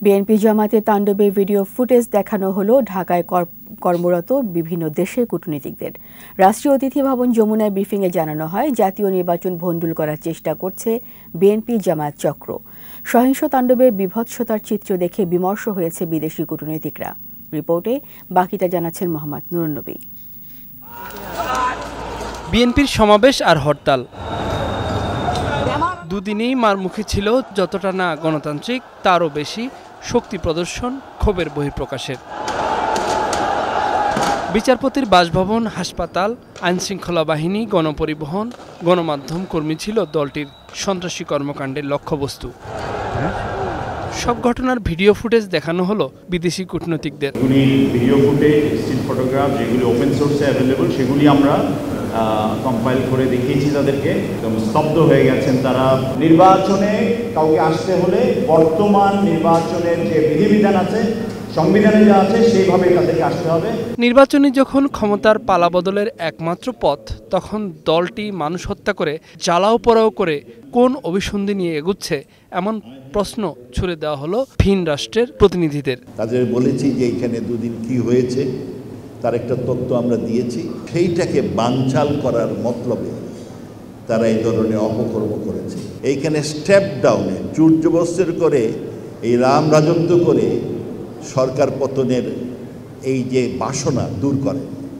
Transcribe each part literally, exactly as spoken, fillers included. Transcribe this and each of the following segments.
BNP জামাতে তাণ্ডবের video footage দেখানো হলো ঢাকায় কর্মরত বিভিন্ন দেশের কূটনীতিকদের। রাষ্ট্রীয় অতিথি ভবন যমুনায় ব্রিফিংয়ে জানানো হয়, জাতীয় নির্বাচন ভণ্ডুল করার চেষ্টা করছে বিএনপি জামাত চক্র। সহিংস তাণ্ডবের বিভৎসতার চিত্র দেখে বিমর্ষ হয়েছে বিদেশি কূটনীতিকরা। রিপোর্টে বাকিটা জানাচ্ছেন মোহাম্মদ নুরুন্নবী। বিএনপির সমাবেশ আর হরতাল দুদিনেই মারমুখী ছিল যতটা না গণতান্ত্রিক, তারও বেশি শক্তি প্রদর্শন, ক্ষোভের বহিঃপ্রকাশের। বিচারপতির বাসভবন, হাসপাতাল, আইনশৃঙ্খলা বাহিনী, গণপরিবহন, গণমাধ্যম কর্মী ছিল দলটির সন্ত্রাসী কর্মকাণ্ডের লক্ষ্যবস্তু। সব ঘটনার ভিডিও ফুটেজ দেখানো হলো বিদেশি কূটনীতিকদের। ভিডিও ফুটেজ, স্টিল ফটোগ্রাফ যেগুলি ওপেন সোর্সে অ্যাভেলেবল, সেগুলি আমরা কম্পাইল করে দেখিয়েছি তাদেরকে। একদম স্তব্ধ হয়ে গেছেন তারা। নির্বাচনে কাউকে আসতে হলে বর্তমান নির্বাচনের যে বিধিবিধান আছে, সংবিধানে যা আছে, সেইভাবে তাদেরকে আসতে হবে। নির্বাচনে যখন ক্ষমতার পালাবদলের একমাত্র পথ, তখন দলটি মানুষ হত্যা করে জ্বালাও পোড়াও করে কোন অভিসন্ধি নিয়ে এগুচ্ছে, এমন প্রশ্ন ছুড়ে দেওয়া হলো ভিন রাষ্ট্রের প্রতিনিধিদের। তাদের বলেছি যে এখানে দুদিন কি হয়েছে তার একটা তথ্য আমরা দিয়েছি, সেইটাকে বানচাল করার মতলবে তারা এই ধরনের অপকর্ম করেছে। এইখানে স্টেপ ডাউনে চূর্যবস্ত্রের করে এই রাম রাজত্ব করে সরকার পতনের এই যে বাসনা দূর করে,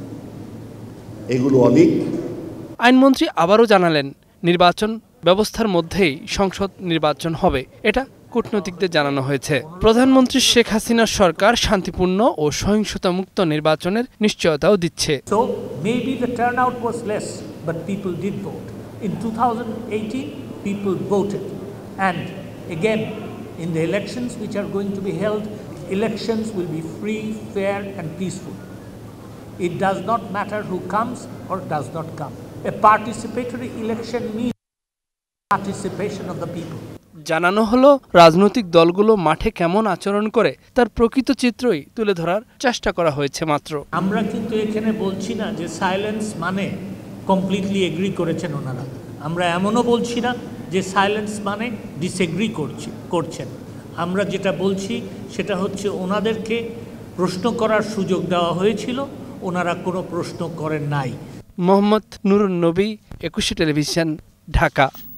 এগুলো অলিক। আইনমন্ত্রী আবারও জানালেন, নির্বাচন ব্যবস্থার মধ্যেই সংসদ নির্বাচন হবে, এটা কূটনীতিকদের জানানো হয়েছে। প্রধানমন্ত্রী শেখ হাসিনার সরকার শান্তিপূর্ণ ও সহিংসতা মুক্ত নির্বাচনের নিশ্চয়তাও দিচ্ছে। So maybe the turnout was less, but people did vote. In two thousand eighteen, people voted, and again in the elections which are going to be held, elections will be free, fair, and peaceful. It does not matter who comes or does not come. A participatory election means participation of the people. জানানো হলো, রাজনৈতিক দলগুলো মাঠে কেমন আচরণ করে তার প্রকৃত চিত্রই তুলে ধরার চেষ্টা করা হয়েছে মাত্র। আমরা কিন্তু এখানে বলছি না যে সাইলেন্স মানে কমপ্লিটলি এগ্রি করেছেন ওনারা। আমরা এমনও বলছি না যে সাইলেন্স মানে ডিসএগ্রি করছি করছেন। আমরা যেটা বলছি সেটা হচ্ছে ওনাদেরকে প্রশ্ন করার সুযোগ দেওয়া হয়েছিল, ওনারা কোনো প্রশ্ন করেন নাই। মোহাম্মদ নুরুন্নবী, একুশে টেলিভিশন, ঢাকা।